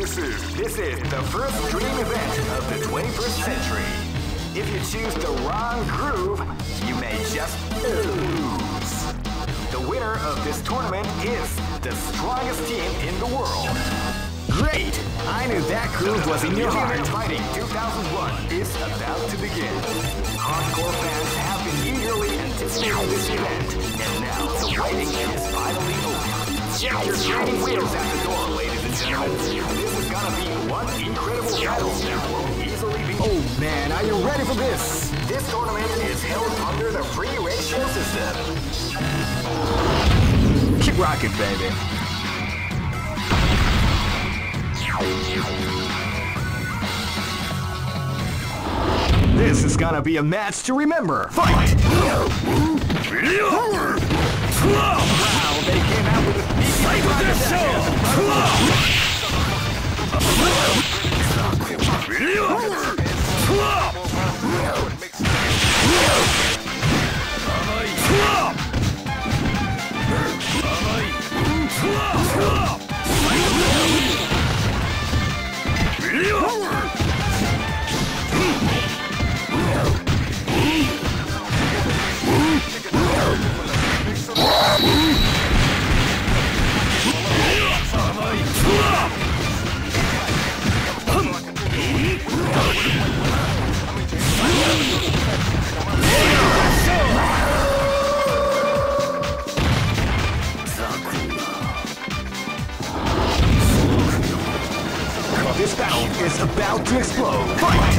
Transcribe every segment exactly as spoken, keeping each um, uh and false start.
This is this is the first dream event of the twenty-first century. If you choose the wrong groove, you may just lose. The winner of this tournament is the strongest team in the world. Great! I knew that groove was in your heart. Fighting two thousand one is about to begin. Hardcore fans have been eagerly anticipating this event, and now the waiting is finally over. Check your training wheels at the door, ladies and gentlemen. This is gonna be one incredible battle that will easily be. Oh man, are you ready for this? This tournament is held under the free ratio system. Keep rocking, baby. This is gonna be a match to remember. Fight! Wow, they came out with a fight with this show! This battle is about to explode. Fight!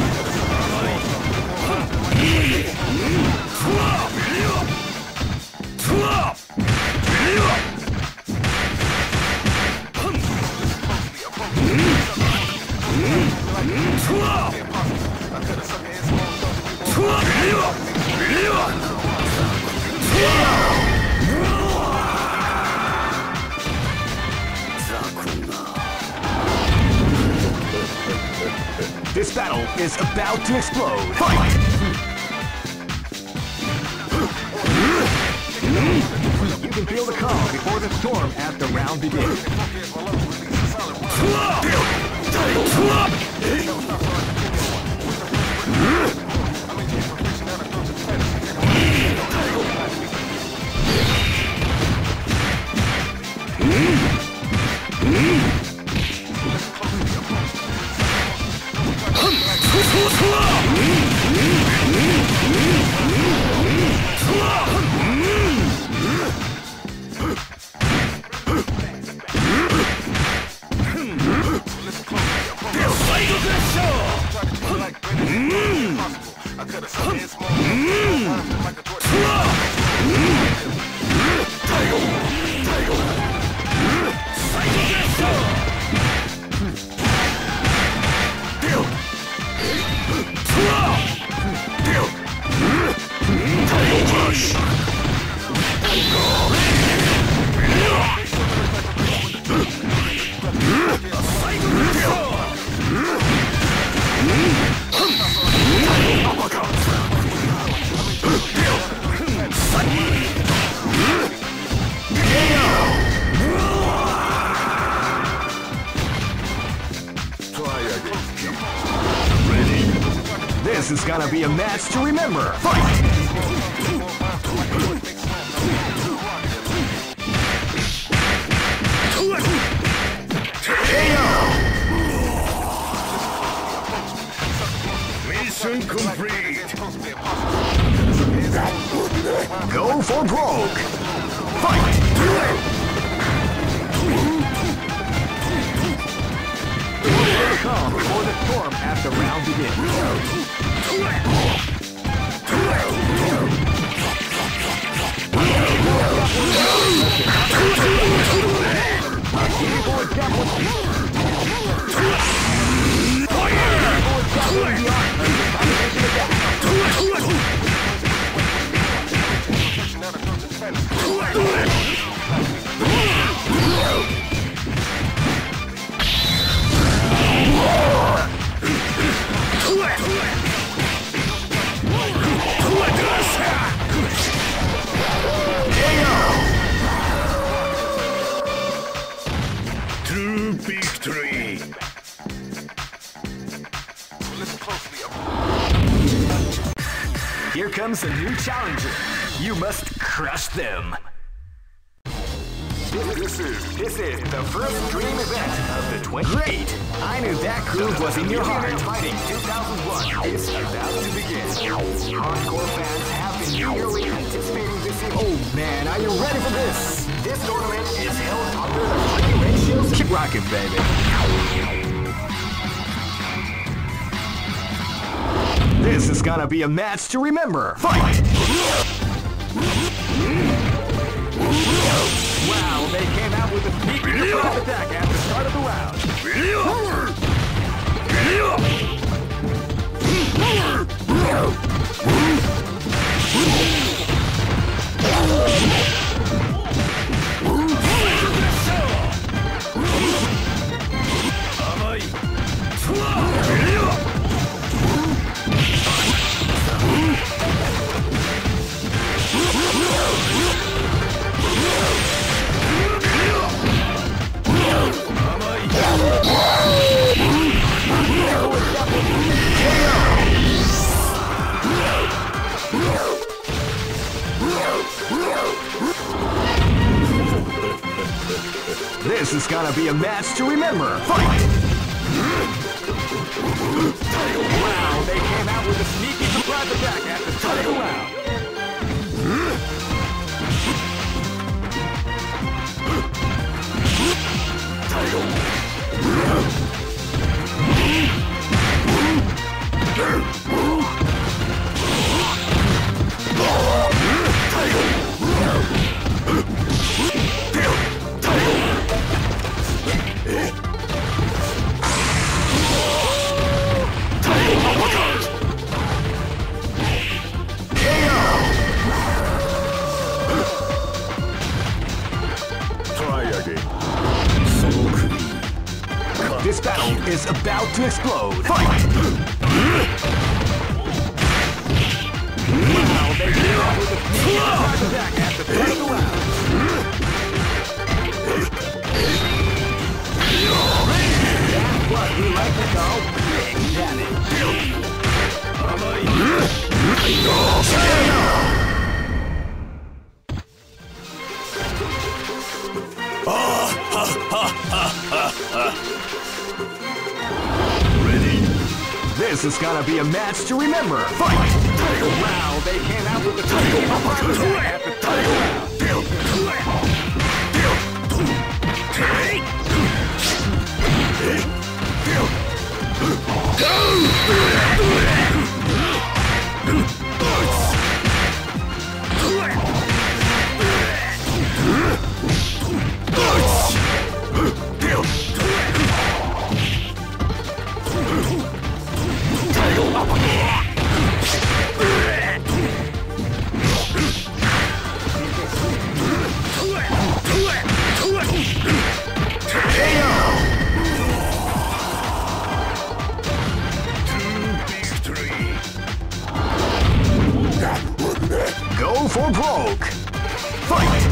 This battle is about to explode. Fight! You can feel the calm before the storm as the round begins. This is gonna be a match to remember. Fight! Mission complete. Go for broke. Fight! Calm before the storm as the round begins. comes a new challenger. You must crush them. This is, this is the first dream event of the twenty. Great! I knew that groove was in your heart. Fighting two thousand one is about to begin. Hardcore fans have been eagerly anticipating this event. Oh man, are you ready for this? This tournament is held under the free ratios. Keep rocking, baby. This is gonna be a match to remember. Fight! Wow, they came out with a sneaky surprise attack at the start of the round. This is gonna be a match to remember. Fight! Wow, they came out with a sneaky surprise attack at the start of the round. This battle is about to explode. Fight! Wow, they came out with a sneaky surprise attack at the start of the round. That's what we like to call big damage. This is gonna be a match to remember. Fight! Wow, they came out with the sneaky surprise attack at the start of the round. Go for broke! Fight!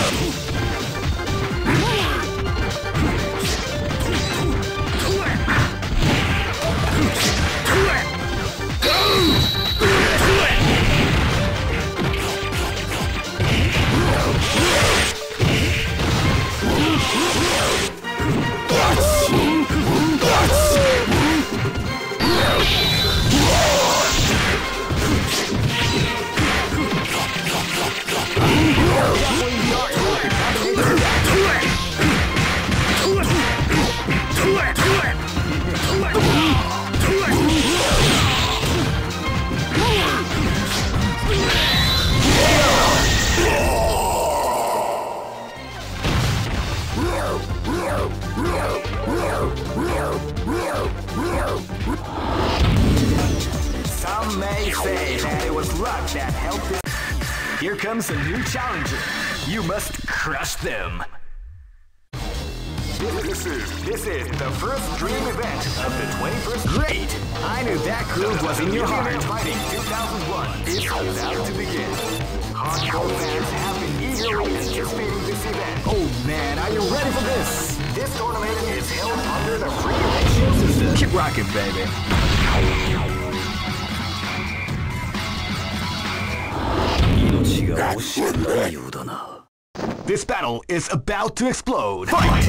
Some may say that it was luck that helped it. Here comes a new challenger. You must crush them. This is, this is the first dream event of the twenty-first. Great! I knew that groove was in your heart. Fighting two thousand one is about to begin. Hardcore fans have been eagerly anticipating this event. Oh man, are you ready for this? This tournament is held under the free ratio system. Keep rocking, baby. が惜しくないようだな。 This battle is about to explode. Fight!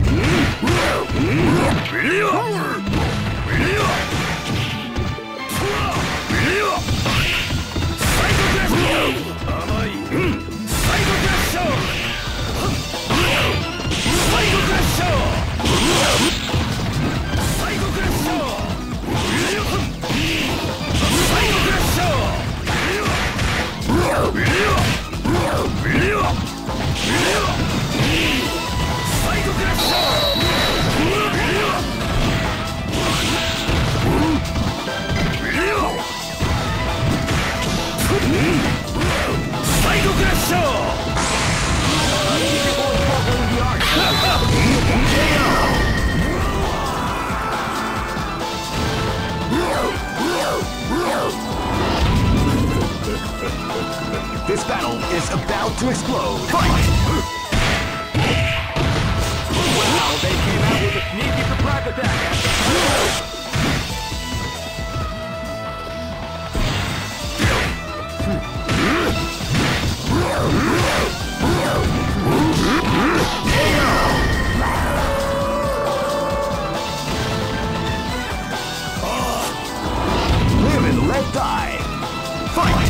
This battle is about to explode. Fight! Wow, they came out with a sneaky surprise attack. Live and let die. Fight!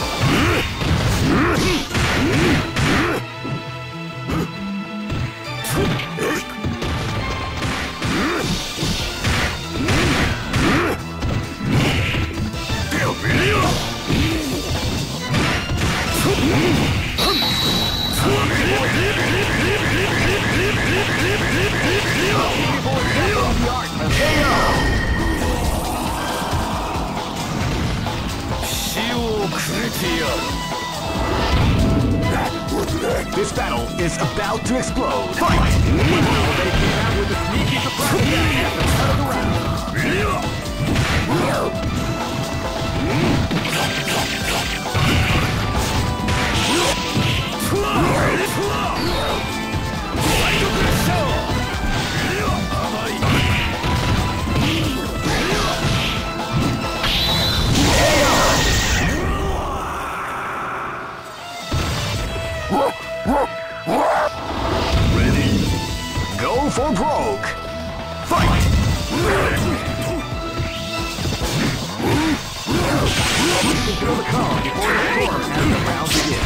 This battle is about to explode. Fight! Wow, they came out with a sneaky surprise attack at the start of the round. Ready? Go for broke! Fight! Feel the calm before the storm as the round begins.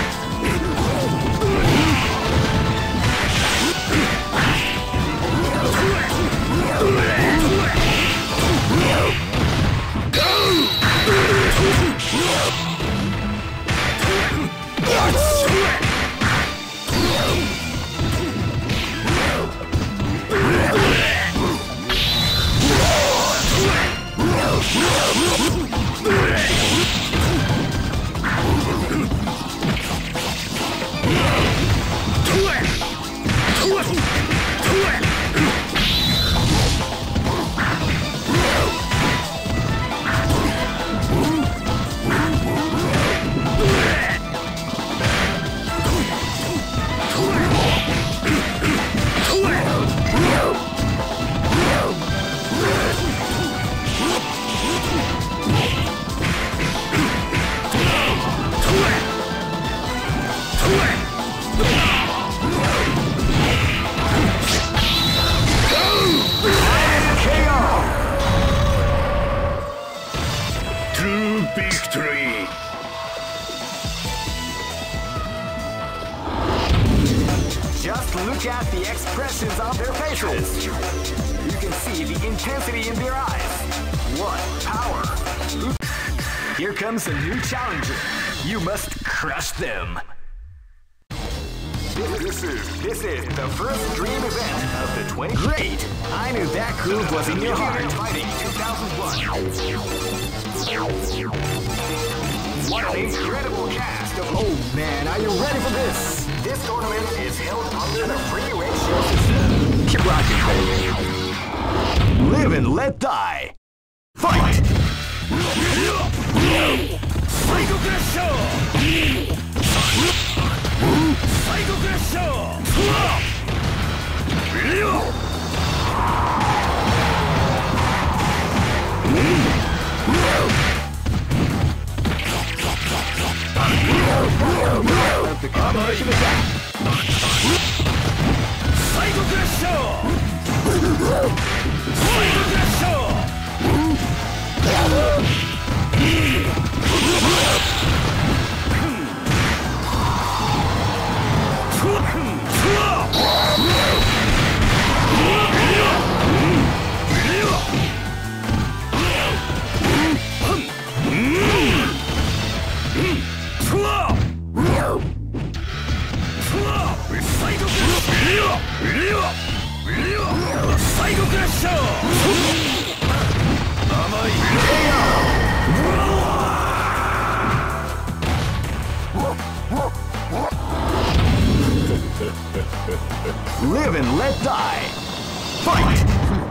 Victory! Just look at the expressions on their faces. You can see the intensity in their eyes. What power! Here comes a new challenger. You must crush them. This is this is the first dream event of the twenty. Great! I knew that groove was in your heart. Fighting two thousand one. What an incredible cast of. Oh man, are you ready for this? This tournament is held under the free ratio system. Keep rocking, baby. Live and let die. Fight! Psycho Crusher! Psycho Crusher! Psycho Crusher! combination attack. Psycho Crash! Psycho Crash! Live and let die. Fight!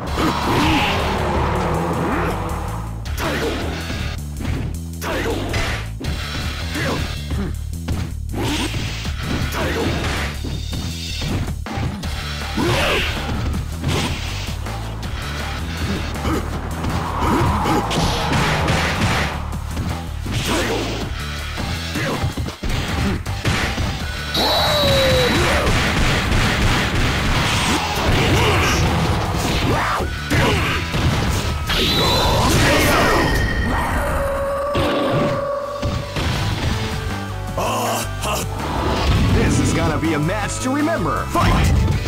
This is gonna be a match to remember. Fight!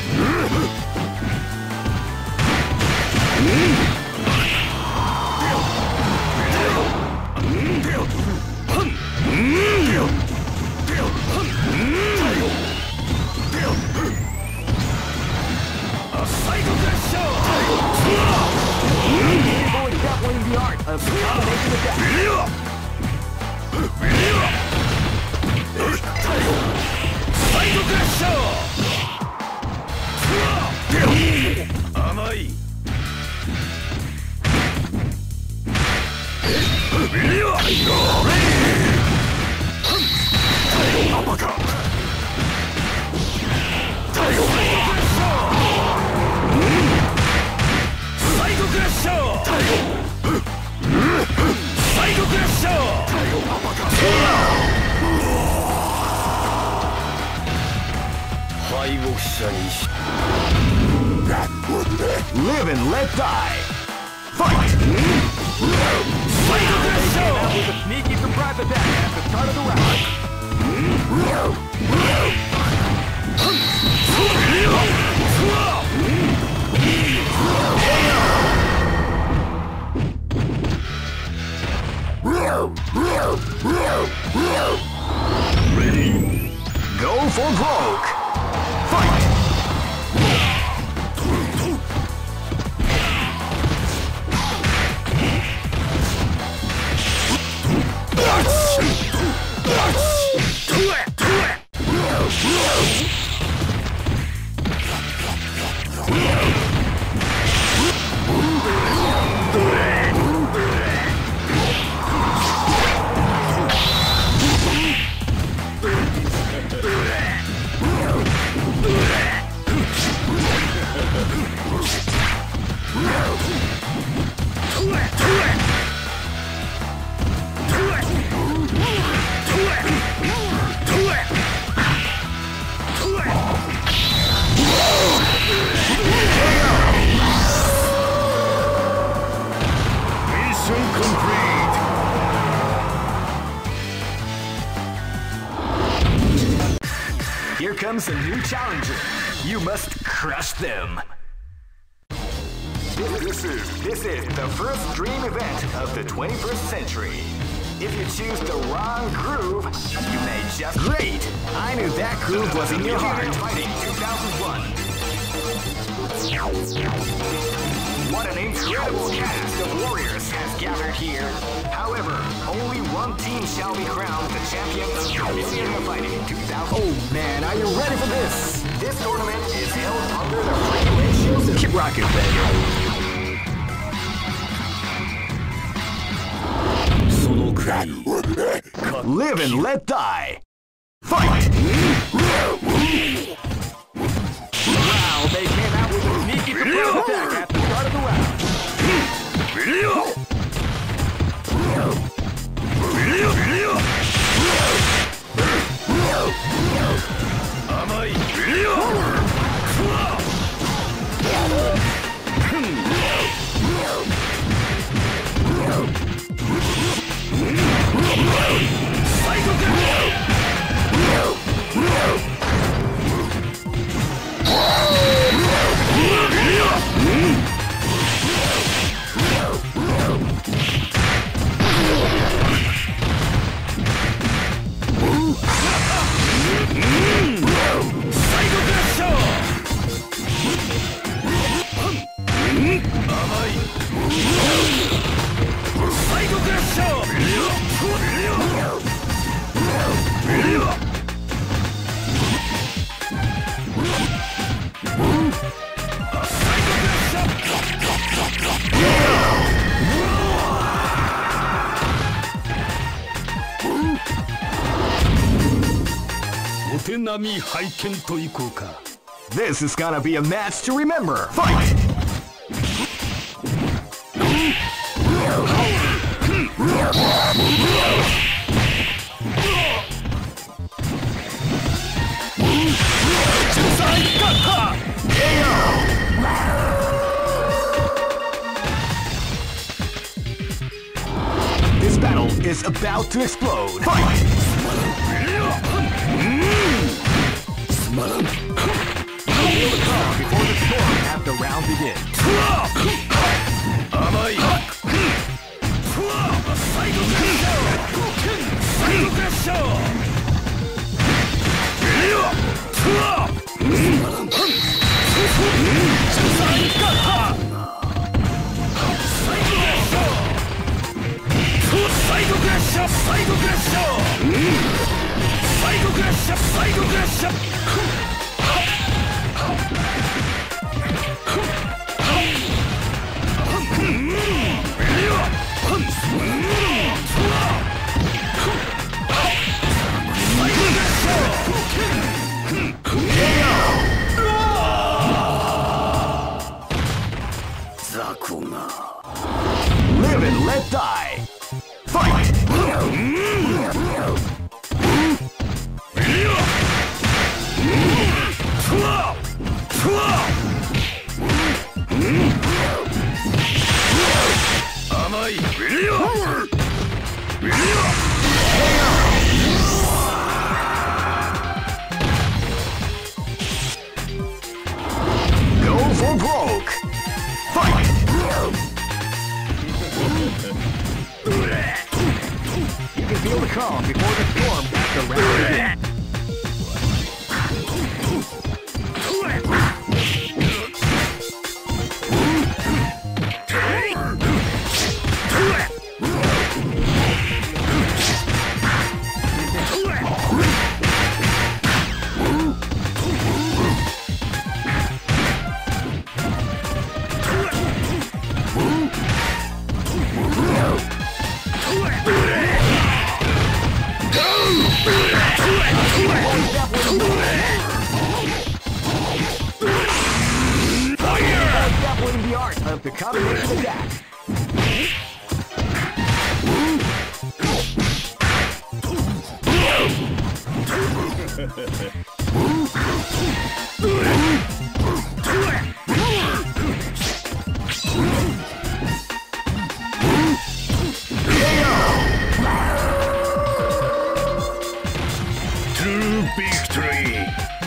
People exampling the art of combination attack. Live and let die. Fight! Psycho Crash! With a sneaky surprise attack at the start of the round. Ready? Go for broke. Fight! Here comes a new challenger. You must crush them. This is, this is the first dream event of the twenty-first century. If you choose the wrong groove, you may just... Great! I knew that groove was in your heart. Fighting two thousand one. What an incredible cast of warriors has gathered here. However, only one team shall be crowned the champion of the Millionaire Fighting two thousand. Oh man, are you ready for this? This tournament is held under the free ratio system. Keep rocking, baby. Live and let die. Fight! Wow, they came out with a sneaky surprise attack at the start of the round. お手並み拝見といこうか。 This is gonna be a match to remember. Fight! This battle is about to explode. Fight! Feel the calm before the storm as the round begins. Live and let die. Fight! Go for broke. Fight! You can feel the calm before the storm as the round begins. Dabbling the art of the combination attack. To victory.